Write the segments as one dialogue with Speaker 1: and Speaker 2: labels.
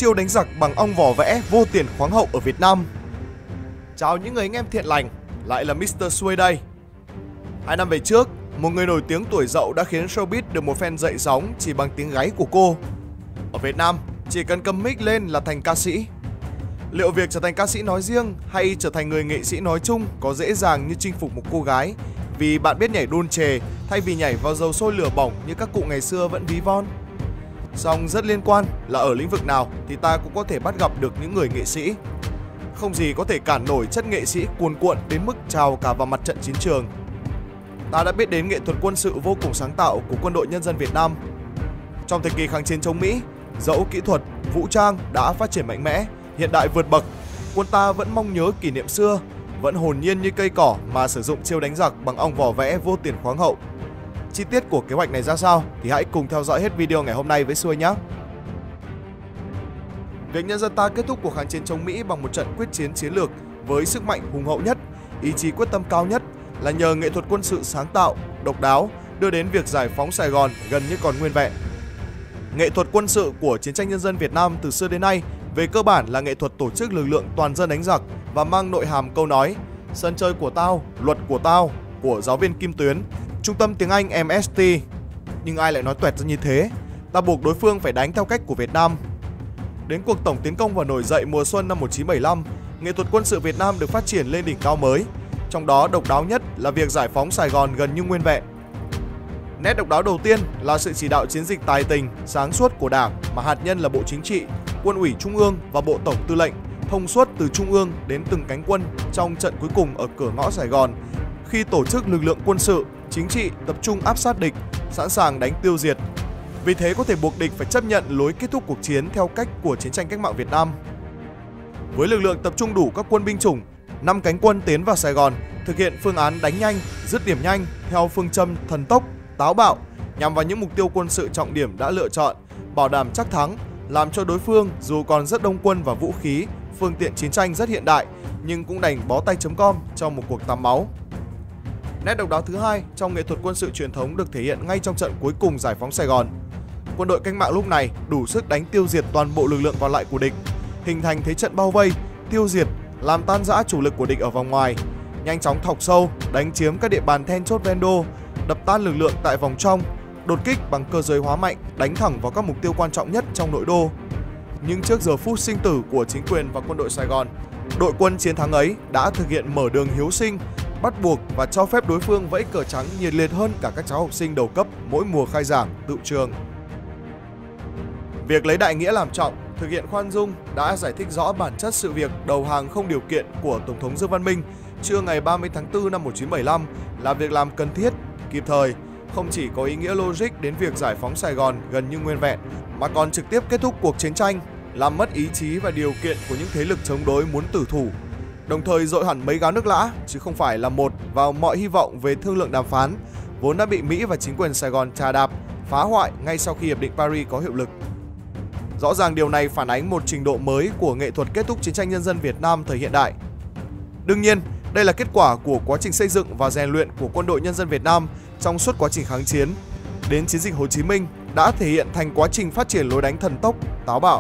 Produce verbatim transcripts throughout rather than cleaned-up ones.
Speaker 1: chiêu đánh giặc bằng ong vỏ vẽ vô tiền khoáng hậu ở Việt Nam. Chào những người anh em thiện lành, lại là mít tơ Xuôi đây. Hai năm về trước, một người nổi tiếng tuổi dậu đã khiến showbiz được một phen dậy sóng chỉ bằng tiếng gáy của cô. Ở Việt Nam, chỉ cần cầm mic lên là thành ca sĩ. Liệu việc trở thành ca sĩ nói riêng hay trở thành người nghệ sĩ nói chung có dễ dàng như chinh phục một cô gái vì bạn biết nhảy đôn chề thay vì nhảy vào dầu sôi lửa bỏng như các cụ ngày xưa vẫn ví von? Song rất liên quan là ở lĩnh vực nào thì ta cũng có thể bắt gặp được những người nghệ sĩ. Không gì có thể cản nổi chất nghệ sĩ cuồn cuộn đến mức trào cả vào mặt trận chiến trường. Ta đã biết đến nghệ thuật quân sự vô cùng sáng tạo của Quân đội Nhân dân Việt Nam. Trong thời kỳ kháng chiến chống Mỹ, dẫu kỹ thuật, vũ trang đã phát triển mạnh mẽ, hiện đại vượt bậc, quân ta vẫn mong nhớ kỷ niệm xưa, vẫn hồn nhiên như cây cỏ mà sử dụng chiêu đánh giặc bằng ong vỏ vẽ vô tiền khoáng hậu. Chi tiết của kế hoạch này ra sao thì hãy cùng theo dõi hết video ngày hôm nay với Xuôi nhé. Việc nhân dân ta kết thúc cuộc kháng chiến chống Mỹ bằng một trận quyết chiến chiến lược với sức mạnh hùng hậu nhất, ý chí quyết tâm cao nhất là nhờ nghệ thuật quân sự sáng tạo, độc đáo đưa đến việc giải phóng Sài Gòn gần như còn nguyên vẹn. Nghệ thuật quân sự của chiến tranh nhân dân Việt Nam từ xưa đến nay về cơ bản là nghệ thuật tổ chức lực lượng toàn dân đánh giặc và mang nội hàm câu nói sân chơi của tao, luật của tao của giáo viên Kim Tuyến, trung tâm tiếng Anh em ét tê. Nhưng ai lại nói toẹt ra như thế? Ta buộc đối phương phải đánh theo cách của Việt Nam. Đến cuộc tổng tiến công và nổi dậy mùa xuân năm một nghìn chín trăm bảy mươi lăm, nghệ thuật quân sự Việt Nam được phát triển lên đỉnh cao mới. Trong đó độc đáo nhất là việc giải phóng Sài Gòn gần như nguyên vẹn. Nét độc đáo đầu tiên là sự chỉ đạo chiến dịch tài tình, sáng suốt của Đảng mà hạt nhân là Bộ Chính trị, Quân ủy Trung ương và Bộ Tổng Tư lệnh, thông suốt từ Trung ương đến từng cánh quân trong trận cuối cùng ở cửa ngõ Sài Gòn, khi tổ chức lực lượng quân sự, chính trị tập trung áp sát địch, sẵn sàng đánh tiêu diệt. Vì thế có thể buộc địch phải chấp nhận lối kết thúc cuộc chiến theo cách của chiến tranh cách mạng Việt Nam. Với lực lượng tập trung đủ các quân binh chủng, năm cánh quân tiến vào Sài Gòn, thực hiện phương án đánh nhanh, dứt điểm nhanh theo phương châm thần tốc, táo bạo nhằm vào những mục tiêu quân sự trọng điểm đã lựa chọn, bảo đảm chắc thắng, làm cho đối phương dù còn rất đông quân và vũ khí, phương tiện chiến tranh rất hiện đại nhưng cũng đành bó tay chấm com trong một cuộc tắm máu. Nét độc đáo thứ hai trong nghệ thuật quân sự truyền thống được thể hiện ngay trong trận cuối cùng giải phóng Sài Gòn. Quân đội cách mạng lúc này đủ sức đánh tiêu diệt toàn bộ lực lượng còn lại của địch, hình thành thế trận bao vây, tiêu diệt, làm tan rã chủ lực của địch ở vòng ngoài, nhanh chóng thọc sâu, đánh chiếm các địa bàn then chốt ven đô, đập tan lực lượng tại vòng trong, đột kích bằng cơ giới hóa mạnh, đánh thẳng vào các mục tiêu quan trọng nhất trong nội đô. Nhưng trước giờ phút sinh tử của chính quyền và quân đội Sài Gòn, đội quân chiến thắng ấy đã thực hiện mở đường hiếu sinh, bắt buộc và cho phép đối phương vẫy cờ trắng nhiệt liệt hơn cả các cháu học sinh đầu cấp mỗi mùa khai giảng, tựu trường. Việc lấy đại nghĩa làm trọng, thực hiện khoan dung đã giải thích rõ bản chất sự việc đầu hàng không điều kiện của Tổng thống Dương Văn Minh trưa ngày ba mươi tháng tư năm một nghìn chín trăm bảy mươi lăm là việc làm cần thiết, kịp thời, không chỉ có ý nghĩa logic đến việc giải phóng Sài Gòn gần như nguyên vẹn, mà còn trực tiếp kết thúc cuộc chiến tranh, làm mất ý chí và điều kiện của những thế lực chống đối muốn tử thủ, đồng thời dội hẳn mấy gáo nước lã chứ không phải là một vào mọi hy vọng về thương lượng đàm phán vốn đã bị Mỹ và chính quyền Sài Gòn trà đạp, phá hoại ngay sau khi Hiệp định Paris có hiệu lực. Rõ ràng điều này phản ánh một trình độ mới của nghệ thuật kết thúc chiến tranh nhân dân Việt Nam thời hiện đại. Đương nhiên, đây là kết quả của quá trình xây dựng và rèn luyện của Quân đội Nhân dân Việt Nam trong suốt quá trình kháng chiến. Đến chiến dịch Hồ Chí Minh đã thể hiện thành quá trình phát triển lối đánh thần tốc, táo bạo.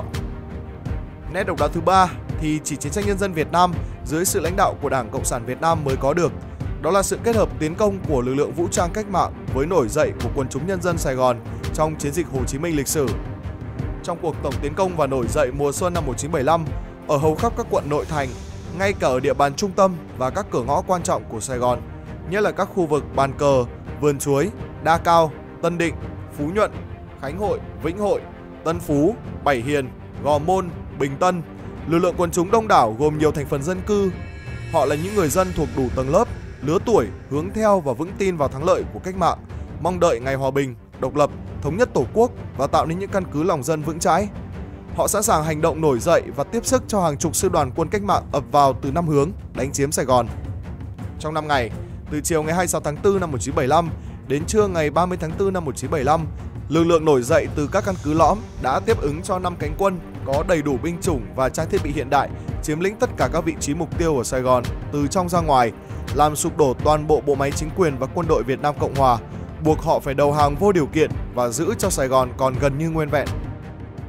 Speaker 1: Nét độc đáo thứ ba thì chỉ chiến tranh nhân dân Việt Nam dưới sự lãnh đạo của Đảng Cộng sản Việt Nam mới có được. Đó là sự kết hợp tiến công của lực lượng vũ trang cách mạng với nổi dậy của quần chúng nhân dân Sài Gòn trong chiến dịch Hồ Chí Minh lịch sử. Trong cuộc tổng tiến công và nổi dậy mùa xuân năm một nghìn chín trăm bảy mươi lăm, ở hầu khắp các quận nội thành, ngay cả ở địa bàn trung tâm và các cửa ngõ quan trọng của Sài Gòn, nhất là các khu vực Bàn Cờ, Vườn Chuối, Đa Cao, Tân Định, Phú Nhuận, Khánh Hội, Vĩnh Hội, Tân Phú, Bảy Hiền, Gò Môn, Bình Tân, lực lượng quần chúng đông đảo gồm nhiều thành phần dân cư. Họ là những người dân thuộc đủ tầng lớp, lứa tuổi hướng theo và vững tin vào thắng lợi của cách mạng, mong đợi ngày hòa bình, độc lập, thống nhất Tổ quốc và tạo nên những căn cứ lòng dân vững chãi. Họ sẵn sàng hành động nổi dậy và tiếp sức cho hàng chục sư đoàn quân cách mạng ập vào từ năm hướng đánh chiếm Sài Gòn. Trong năm ngày, từ chiều ngày hai mươi sáu tháng tư năm một nghìn chín trăm bảy mươi lăm đến trưa ngày ba mươi tháng tư năm một nghìn chín trăm bảy mươi lăm, lực lượng nổi dậy từ các căn cứ lõm đã tiếp ứng cho năm cánh quân có đầy đủ binh chủng và trang thiết bị hiện đại, chiếm lĩnh tất cả các vị trí mục tiêu ở Sài Gòn từ trong ra ngoài, làm sụp đổ toàn bộ bộ máy chính quyền và quân đội Việt Nam Cộng Hòa, buộc họ phải đầu hàng vô điều kiện và giữ cho Sài Gòn còn gần như nguyên vẹn.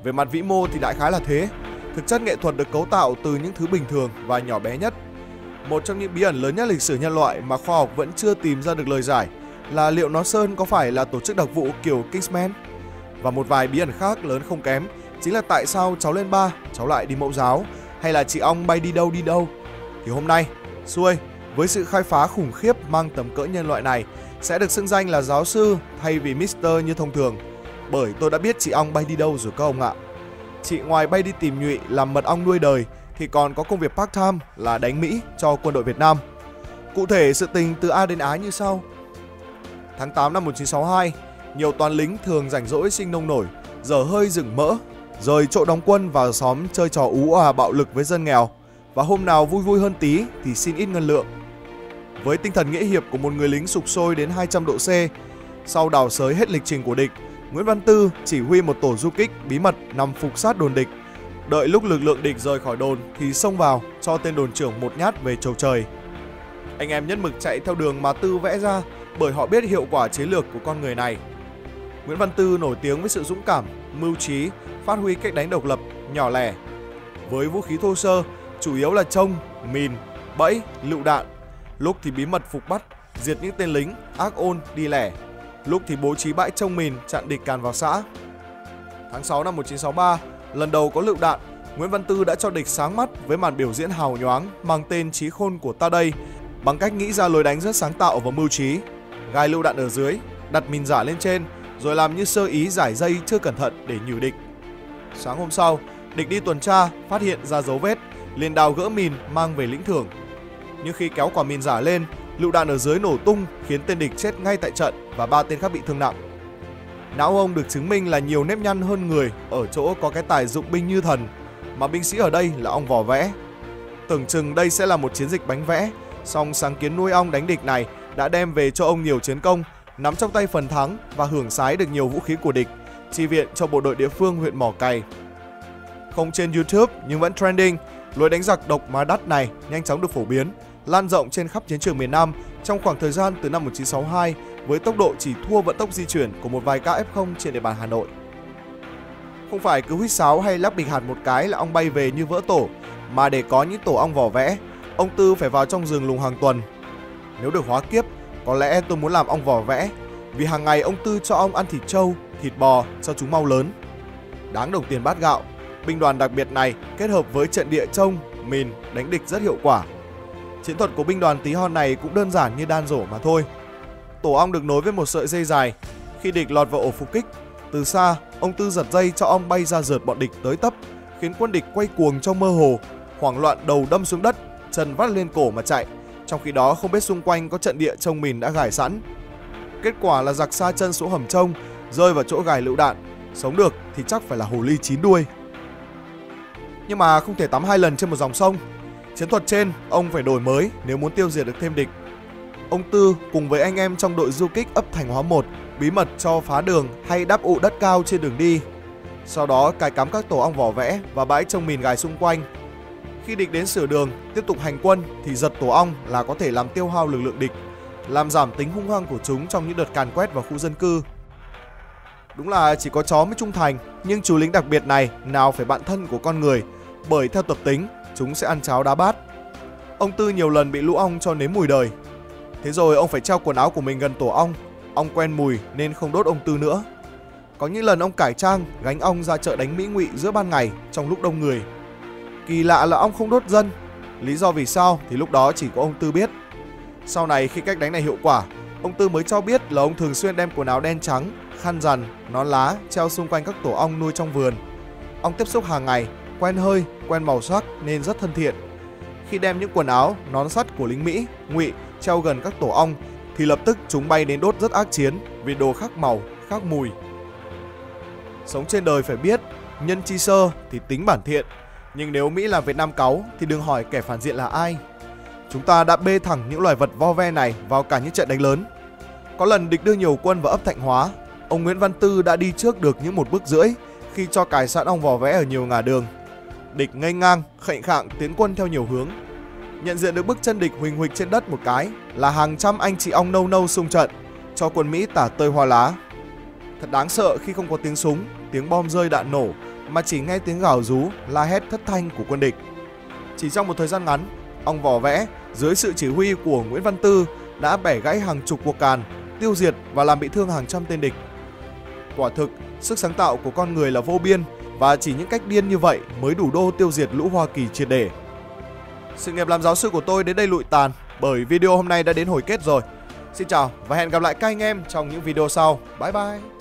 Speaker 1: Về mặt vĩ mô thì đại khái là thế. Thực chất nghệ thuật được cấu tạo từ những thứ bình thường và nhỏ bé nhất. Một trong những bí ẩn lớn nhất lịch sử nhân loại mà khoa học vẫn chưa tìm ra được lời giải là liệu nó Sơn có phải là tổ chức đặc vụ kiểu Kingsman? Và một vài bí ẩn khác lớn không kém chính là tại sao cháu lên ba, cháu lại đi mẫu giáo, hay là chị ong bay đi đâu đi đâu. Thì hôm nay, Xuôi với sự khai phá khủng khiếp mang tầm cỡ nhân loại này sẽ được xưng danh là giáo sư thay vì Mister như thông thường. Bởi tôi đã biết chị ong bay đi đâu rồi các ông ạ. Chị ngoài bay đi tìm nhụy làm mật ong nuôi đời thì còn có công việc part time là đánh Mỹ cho quân đội Việt Nam. Cụ thể sự tình từ A đến Á như sau. Tháng tám năm một nghìn chín trăm sáu mươi hai, nhiều toán lính thường rảnh rỗi sinh nông nổi, dở hơi rừng mỡ, rời chỗ đóng quân vào xóm chơi trò ú òa bạo lực với dân nghèo. Và hôm nào vui vui hơn tí thì xin ít ngân lượng. Với tinh thần nghĩa hiệp của một người lính sục sôi đến hai trăm độ C, sau đào xới hết lịch trình của địch, Nguyễn Văn Tư chỉ huy một tổ du kích bí mật nằm phục sát đồn địch. Đợi lúc lực lượng địch rời khỏi đồn thì xông vào cho tên đồn trưởng một nhát về chầu trời. Anh em nhất mực chạy theo đường mà Tư vẽ ra bởi họ biết hiệu quả chiến lược của con người này. Nguyễn Văn Tư nổi tiếng với sự dũng cảm, mưu trí, phát huy cách đánh độc lập, nhỏ lẻ. Với vũ khí thô sơ, chủ yếu là trông, mìn, bẫy, lựu đạn. Lúc thì bí mật phục bắt, diệt những tên lính, ác ôn, đi lẻ. Lúc thì bố trí bãi trông mìn chặn địch càn vào xã. Tháng sáu năm một nghìn chín trăm sáu mươi ba, lần đầu có lựu đạn, Nguyễn Văn Tư đã cho địch sáng mắt với màn biểu diễn hào nhoáng mang tên Chí khôn của ta đây, bằng cách nghĩ ra lối đánh rất sáng tạo và mưu trí. Gài lựu đạn ở dưới, đặt mìn giả lên trên, rồi làm như sơ ý giải dây chưa cẩn thận để nhử địch. Sáng hôm sau, địch đi tuần tra, phát hiện ra dấu vết, liền đào gỡ mìn mang về lĩnh thưởng. Nhưng khi kéo quả mìn giả lên, lựu đạn ở dưới nổ tung khiến tên địch chết ngay tại trận và ba tên khác bị thương nặng. Não ông được chứng minh là nhiều nếp nhăn hơn người ở chỗ có cái tài dụng binh như thần, mà binh sĩ ở đây là ong vò vẽ. Tưởng chừng đây sẽ là một chiến dịch bánh vẽ, song sáng kiến nuôi ong đánh địch này đã đem về cho ông nhiều chiến công, nắm trong tay phần thắng và hưởng sái được nhiều vũ khí của địch, chi viện cho bộ đội địa phương huyện Mỏ Cày. Không trên YouTube nhưng vẫn trending, lối đánh giặc độc mà đắt này nhanh chóng được phổ biến, lan rộng trên khắp chiến trường miền Nam trong khoảng thời gian từ năm một nghìn chín trăm sáu mươi hai với tốc độ chỉ thua vận tốc di chuyển của một vài ca ép không trên địa bàn Hà Nội. Không phải cứ huýt sáo hay lắc bình hạt một cái là ong bay về như vỡ tổ, mà để có những tổ ong vỏ vẽ, ông Tư phải vào trong rừng lùng hàng tuần. Nếu được hóa kiếp, có lẽ tôi muốn làm ong vỏ vẽ, vì hàng ngày ông Tư cho ong ăn thịt trâu, thịt bò cho chúng mau lớn. Đáng đồng tiền bát gạo, binh đoàn đặc biệt này kết hợp với trận địa trông, mìn đánh địch rất hiệu quả. Chiến thuật của binh đoàn tí hon này cũng đơn giản như đan rổ mà thôi. Tổ ong được nối với một sợi dây dài. Khi địch lọt vào ổ phục kích, từ xa, ông Tư giật dây cho ong bay ra rượt bọn địch tới tấp, khiến quân địch quay cuồng trong mơ hồ, hoảng loạn đầu đâm xuống đất, chân vắt lên cổ mà chạy. Trong khi đó không biết xung quanh có trận địa trông mìn đã gài sẵn. Kết quả là giặc sa chân xuống hầm trông, rơi vào chỗ gài lựu đạn. Sống được thì chắc phải là hồ ly chín đuôi. Nhưng mà không thể tắm hai lần trên một dòng sông. Chiến thuật trên ông phải đổi mới nếu muốn tiêu diệt được thêm địch. Ông Tư cùng với anh em trong đội du kích ấp Thành Hóa một bí mật cho phá đường hay đắp ụ đất cao trên đường đi. Sau đó cài cắm các tổ ong vỏ vẽ và bãi trông mìn gài xung quanh. Khi địch đến sửa đường tiếp tục hành quân thì giật tổ ong là có thể làm tiêu hao lực lượng địch, làm giảm tính hung hăng của chúng trong những đợt càn quét vào khu dân cư. Đúng là chỉ có chó mới trung thành, nhưng chú lính đặc biệt này nào phải bạn thân của con người, bởi theo tập tính chúng sẽ ăn cháo đá bát. Ông Tư nhiều lần bị lũ ong cho nếm mùi đời. Thế rồi ông phải treo quần áo của mình gần tổ ong. Ong quen mùi nên không đốt ông Tư nữa. Có những lần ông cải trang gánh ong ra chợ đánh Mỹ ngụy giữa ban ngày trong lúc đông người. Kỳ lạ là ong không đốt dân. Lý do vì sao thì lúc đó chỉ có ông Tư biết. Sau này khi cách đánh này hiệu quả, ông Tư mới cho biết là ông thường xuyên đem quần áo đen trắng, khăn rằn, nón lá treo xung quanh các tổ ong nuôi trong vườn. Ong tiếp xúc hàng ngày, quen hơi, quen màu sắc nên rất thân thiện. Khi đem những quần áo, nón sắt của lính Mỹ, ngụy treo gần các tổ ong thì lập tức chúng bay đến đốt rất ác chiến vì đồ khác màu, khác mùi. Sống trên đời phải biết, nhân chi sơ thì tính bản thiện. Nhưng nếu Mỹ làm Việt Nam cáu thì đừng hỏi kẻ phản diện là ai. Chúng ta đã bê thẳng những loài vật vo ve này vào cả những trận đánh lớn. Có lần địch đưa nhiều quân vào ấp Thạnh Hóa, ông Nguyễn Văn Tư đã đi trước được những một bước rưỡi khi cho cài sẵn ong vò vẽ ở nhiều ngả đường. Địch nghênh ngang, khệnh khạng tiến quân theo nhiều hướng. Nhận diện được bước chân địch huỳnh huỳnh trên đất một cái là hàng trăm anh chị ong nâu nâu xung trận, cho quân Mỹ tả tơi hoa lá. Thật đáng sợ khi không có tiếng súng, tiếng bom rơi đạn nổ mà chỉ nghe tiếng gào rú, la hét thất thanh của quân địch. Chỉ trong một thời gian ngắn, ông Vỏ Vẽ dưới sự chỉ huy của Nguyễn Văn Tư đã bẻ gãy hàng chục cuộc càn, tiêu diệt và làm bị thương hàng trăm tên địch. Quả thực, sức sáng tạo của con người là vô biên và chỉ những cách điên như vậy mới đủ đô tiêu diệt lũ Hoa Kỳ triệt để. Sự nghiệp làm giáo sư của tôi đến đây lụi tàn bởi video hôm nay đã đến hồi kết rồi. Xin chào và hẹn gặp lại các anh em trong những video sau. Bye bye!